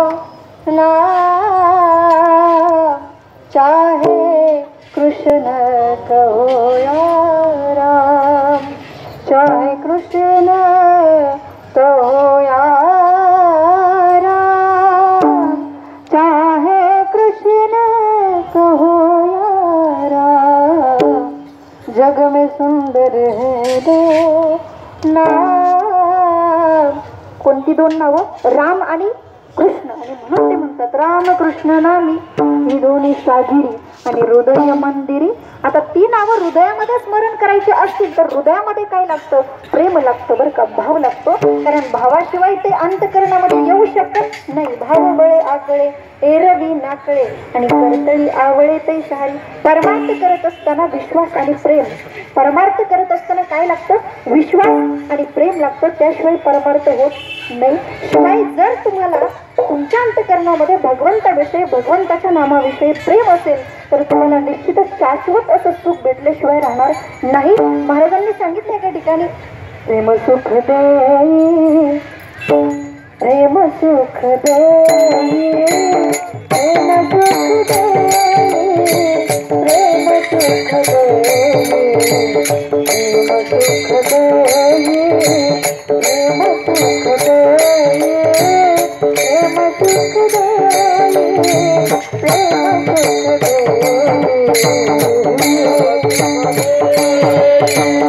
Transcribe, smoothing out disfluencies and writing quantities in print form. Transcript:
नाम, चाहे कृष्ण कहो या राम, चाहे कृष्ण कहो या राम, चाहे कृष्ण कहो या राम, जग में सुंदर है दो नाम. कोणती दोन नावं? राम आणि कृष्ण. आणि म्हणून ते म्हणतात राम कृष्ण नामी ही दोन्ही सागिरी आणि हृदय मंदिरी. आता ती नावं हृदयामध्ये स्मरण करायची असतील तर हृदयामध्ये काय लागतं? प्रेम लागतं बरं का, भाव लागतो. कारण भावाशिवाय ते अंतकरणामध्ये येऊ शकत नाही. भाव बळे आकळे एरवी नाकळे आणि करतळी आवळे ते शहारी. परमार्थ करत असताना विश्वास आणि प्रेम, परमार्थ करत असताना काय लागतं? विश्वास आणि प्रेम लागतं, त्याशिवाय परमार्थ होत नाही. शिवाय जर तुम्हाला तुमच्या अंतकरणामध्ये भगवंताविषयी, भगवंताच्या नामाविषयी प्रेम असेल तर तुम्हाला निश्चितच शाश्वत असं सुख भेटल्याशिवाय राहणार नाही. महाराजांनी सांगितलं एका ठिकाणी, प्रेम सुख देई, प्रेम सुख देई, प्रेम सुख देई, प्रेम सुख देई, प्रेम सुख देई, प्रेम सुख देई, प्रेम सुख देई, प्रेम सुख देई.